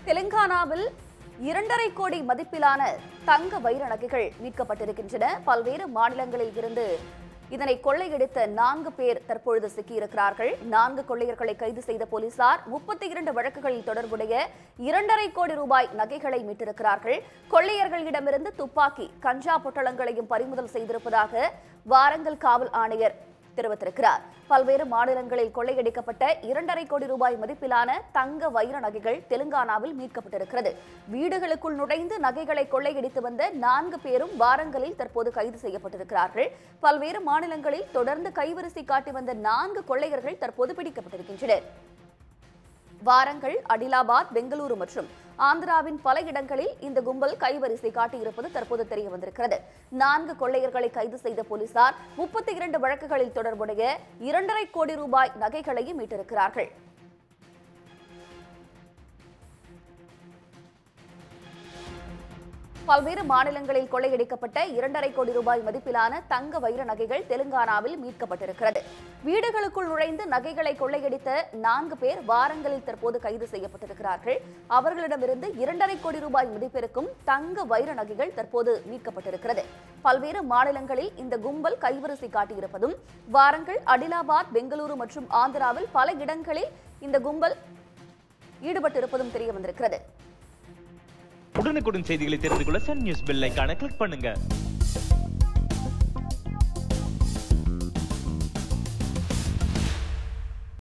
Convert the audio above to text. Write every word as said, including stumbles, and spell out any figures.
தெலுங்கானாவில் இரண்டரை கோடி மதிப்பிலான தங்க வைர நகைகள் மீட்கப்பட்டிருக்கின்றன. பல்வேறு மாநிலங்களில் இருந்து இதனை கொள்ளையடித்த நான்கு பேர் தற்பொழுது சிக்கியிருக்கிறார்கள். நான்கு கொள்ளையர்களை கைது செய்த போலீசார் முப்பத்தி இரண்டு வழக்குகளில் தொடர்புடைய இரண்டரை கோடி ரூபாய் நகைகளை மீட்டிருக்கிறார்கள். கொள்ளையர்களிடமிருந்து துப்பாக்கி, கஞ்சா பொட்டலங்களையும் பறிமுதல் செய்திருப்பதாக வாரங்கல் காவல் ஆணையர் தெரிவித்திருக்கிறார். பல்வேறு மாநிலங்களில் கொள்ளையடிக்கப்பட்ட இரண்டரை கோடி ரூபாய் மதிப்பிலான தங்க வைர நகைகள் தெலுங்கானாவில் மீட்கப்பட்டிருக்கிறது. வீடுகளுக்குள் நுழைந்து நகைகளை கொள்ளையடித்து வந்த நான்கு பேரும் வாரங்கலில் தற்போது கைது செய்யப்பட்டிருக்கிறார்கள். பல்வேறு மாநிலங்களில் தொடர்ந்து கைவரிசை காட்டி வந்த நான்கு கொள்ளையர்கள் தற்போது பிடிக்கப்பட்டிருக்கின்றனர். வாரங்கல், அடிலாபாத், பெங்களூரு மற்றும் ஆந்திராவின் பல இடங்களில் இந்த கும்பல் கைவரிசை காட்டியிருப்பது தற்போது தெரிய வந்திருக்கிறது. நான்கு கொள்ளையர்களை கைது செய்த போலீசார் முப்பத்தி இரண்டு வழக்குகளில் தொடர்புடைய இரண்டரை கோடி ரூபாய் நகைகளையும் மீட்டிருக்கிறார்கள். பல்வேறு மாநிலங்களில் கொள்ளையடிக்கப்பட்ட இரண்டரை கோடி ரூபாய் மதிப்பிலான தங்க வைர நகைகள் தெலுங்கானாவில் மீட்கப்பட்டிருக்கிறது. வீடுகளுக்குள் நுழைந்து நகைகளை கொள்ளையடித்த நான்கு பேர் வாரங்களில் தற்போது கைது செய்யப்பட்டிருக்கிறார்கள். அவர்களிடமிருந்து இரண்டரை கோடி ரூபாய் மதிப்பிருக்கும் தங்க வைர நகைகள் தற்போது மீட்கப்பட்டிருக்கிறது. பல்வேறு மாநிலங்களில் இந்த கும்பல் கைவரிசை காட்டியிருப்பதும், வாரங்கல், அடிலாபாத், பெங்களூரு மற்றும் ஆந்திராவில் பல இடங்களில் இந்த கும்பல் ஈடுபட்டிருப்பதும் தெரிய வந்திருக்கிறது. உடனுக்குடன் செய்திகளை தெரிந்து கொள்ள சன் நியூஸ் பெல் ஐகானை கிளிக் பண்ணுங்க.